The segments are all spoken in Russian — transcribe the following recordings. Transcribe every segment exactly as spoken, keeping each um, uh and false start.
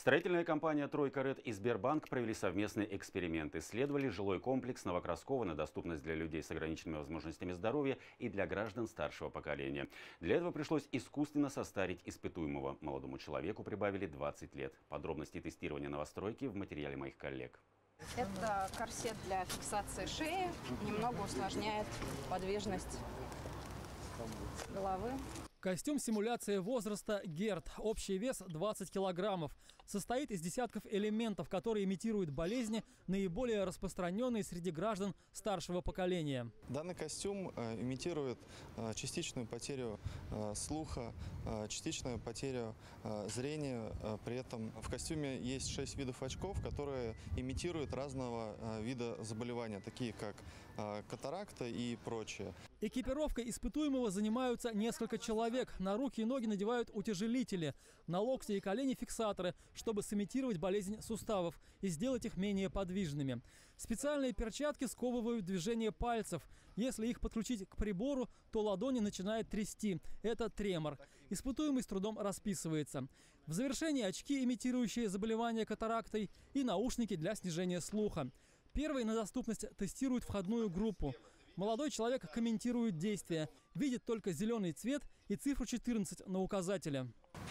Строительная компания «Тройка Ред» и Сбербанк провели совместный эксперимент. Исследовали жилой комплекс Новокрасково на доступность для людей с ограниченными возможностями здоровья и для граждан старшего поколения. Для этого пришлось искусственно состарить испытуемого. Молодому человеку прибавили двадцать лет. Подробности тестирования новостройки в материале моих коллег. Это корсет для фиксации шеи, немного усложняет подвижность головы. Костюм симуляции возраста ГЕРД. Общий вес двадцать килограммов. Состоит из десятков элементов, которые имитируют болезни, наиболее распространенные среди граждан старшего поколения. Данный костюм э, имитирует э, частичную потерю э, слуха, э, частичную потерю э, зрения. Э, при этом в костюме есть шесть видов очков, которые имитируют разного э, вида заболевания, такие как э, катаракта и прочее. Экипировкой испытуемого занимаются несколько человек. На руки и ноги надевают утяжелители, на локти и колени фиксаторы, чтобы сымитировать болезнь суставов и сделать их менее подвижными. Специальные перчатки сковывают движение пальцев. Если их подключить к прибору, то ладони начинают трясти. Это тремор. Испытуемый с трудом расписывается. В завершении очки, имитирующие заболевание катарактой, и наушники для снижения слуха. Первый на доступность тестирует входную группу. Молодой человек комментирует действия, видит только зеленый цвет и цифру четырнадцать на указателе.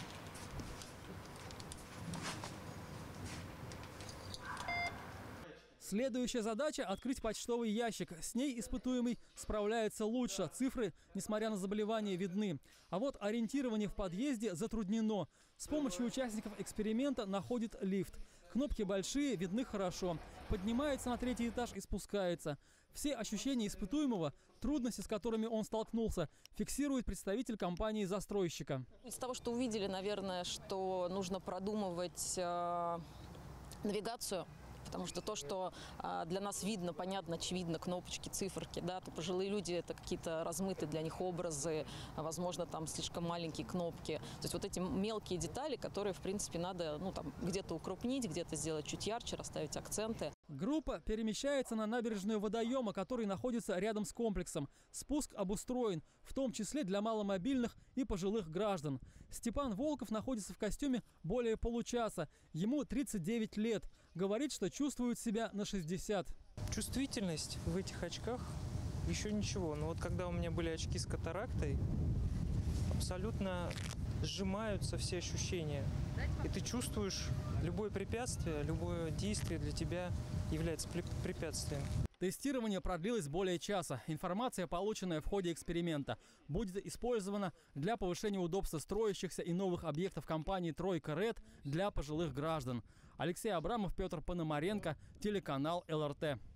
Следующая задача – открыть почтовый ящик. С ней испытуемый справляется лучше. Цифры, несмотря на заболевание, видны. А вот ориентирование в подъезде затруднено. С помощью участников эксперимента находит лифт. Кнопки большие, видны хорошо. Поднимается на третий этаж и спускается. Все ощущения испытуемого, трудности, с которыми он столкнулся, фиксирует представитель компании-застройщика. Из того, что увидели, наверное, что нужно продумывать э, навигацию. Потому что то, что а, для нас видно, понятно, очевидно, кнопочки, циферки, да, то пожилые люди – это какие-то размытые для них образы, возможно, там слишком маленькие кнопки. То есть вот эти мелкие детали, которые, в принципе, надо ну, там, где-то укрупнить, где-то сделать чуть ярче, расставить акценты. Группа перемещается на набережную водоема, который находится рядом с комплексом. Спуск обустроен, в том числе для маломобильных и пожилых граждан. Степан Волков находится в костюме более получаса. Ему тридцать девять лет. Говорит, что чувствует себя на шестьдесят. Чувствительность в этих очках еще ничего. Но вот когда у меня были очки с катарактой, абсолютно сжимаются все ощущения. И ты чувствуешь любое препятствие, любое действие для тебя является препятствием. Тестирование продлилось более часа. Информация, полученная в ходе эксперимента, будет использована для повышения удобства строящихся и новых объектов компании «Тройка Ред» для пожилых граждан. Алексей Абрамов, Петр Пономаренко, телеканал эл эр тэ.